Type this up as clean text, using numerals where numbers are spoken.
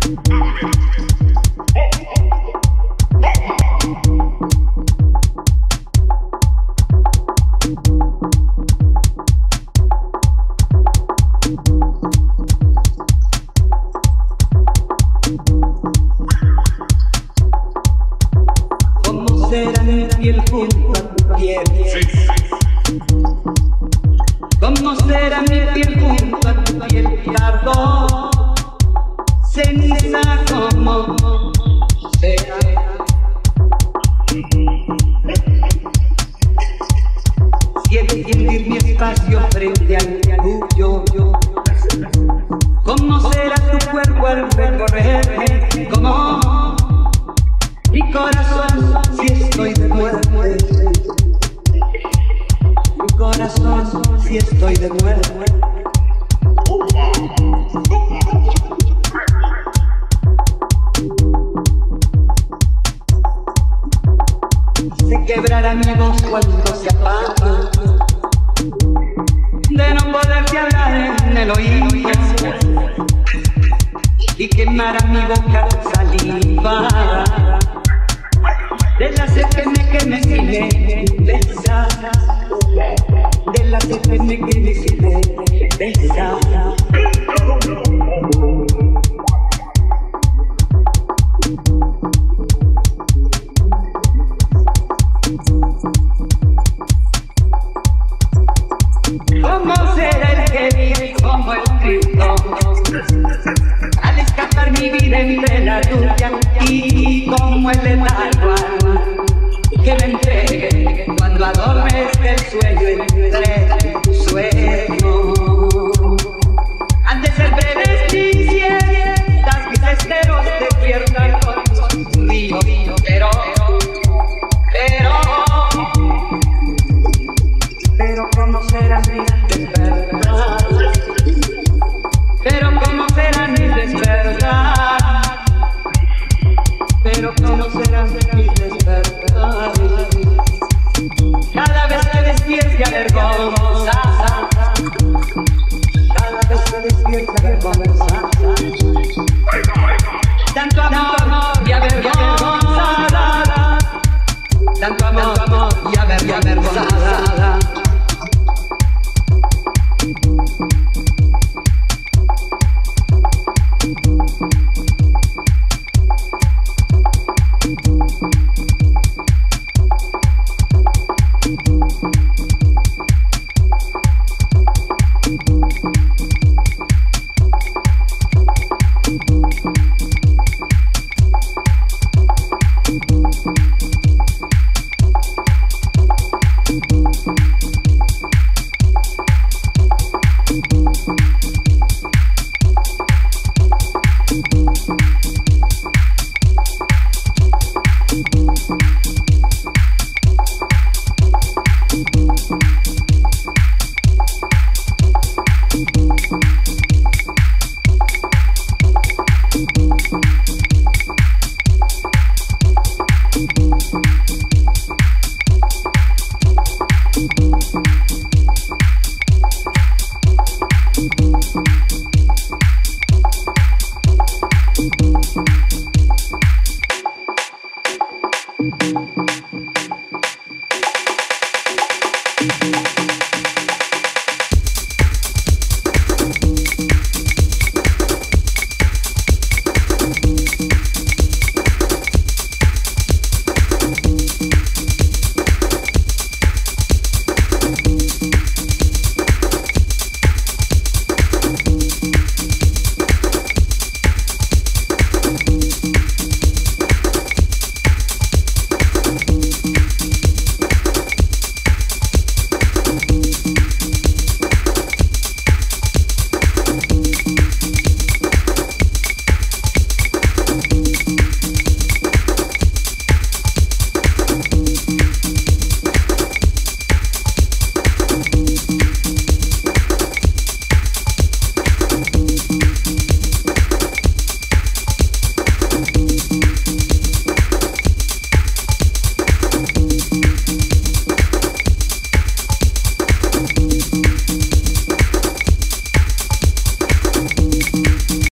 será mi piel junto a tu piel? ¿Cómo será mi piel junto a tu piel? Cardo, ceniza, como será. Si he de sentir mi espacio frente al tuyo, ¿cómo será tu cuerpo al recorrerme? ¿Cómo mi corazón si estoy de muerte? Mi corazón si estoy de muerte. Se quebrará mi voz cuando se apaga, de no poderte hablar en el oído, y quemará mi boca saliva de la sed que me besa, de la sed que me besa. ¿Cómo será el que vive como el Cristo al escapar mi vida entre la tuya, y como el letargo que me entregue cuando adormezca el sueño entre tu sueño? Han de ser breves mis siestas, mis esteros despiertan con tu río, pero ¿cómo serán mis despertar? Pero ¿cómo serán mis despertar? Pero ¿cómo serán mis despertar? Cada vez que despierte avergonzada, cada vez que despierte avergonzada, tanto amor y avergonzada, tanto amor y avergonzada.